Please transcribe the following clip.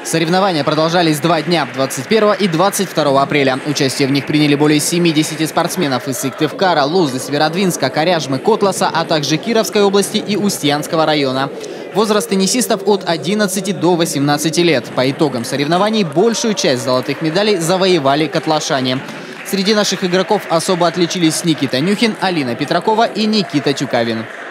Соревнования продолжались 2 дня – 21 и 22 апреля. Участие в них приняли более 70 спортсменов из Сыктывкара, Лузы, Северодвинска, Коряжмы, Котласа, а также Кировской области и Устьянского района. Возраст теннисистов от 11 до 18 лет. По итогам соревнований большую часть золотых медалей завоевали котлашане. Среди наших игроков особо отличились Никита Нюхин, Алина Петракова и Никита Тюкавин.